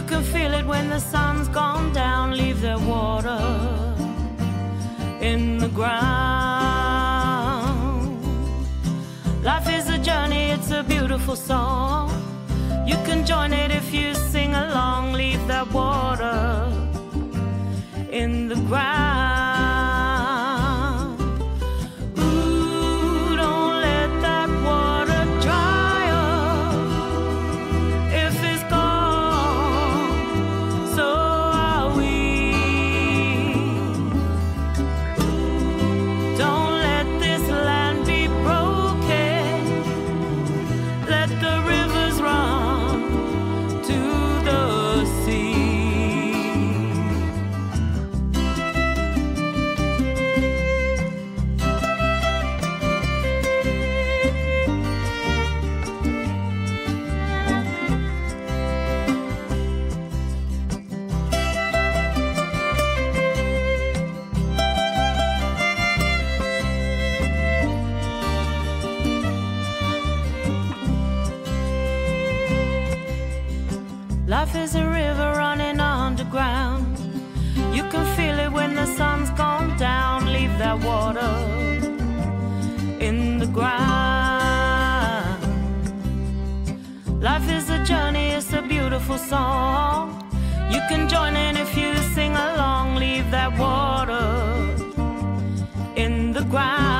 can feel it when the sun's gone down. Leave their water in the ground. Life is a journey, it's a beautiful song. You can join it if you sing along. Leave that water in the ground. Ooh, don't let that water dry up. If it's gone, so are we. Don't let this land be broken. Let the rivers run to the sea. Life is a river running underground. You can feel it when the sun's gone down. Leave that water in the ground. Life is a journey, it's a beautiful song. You can join in if you sing along. Leave that water in the ground.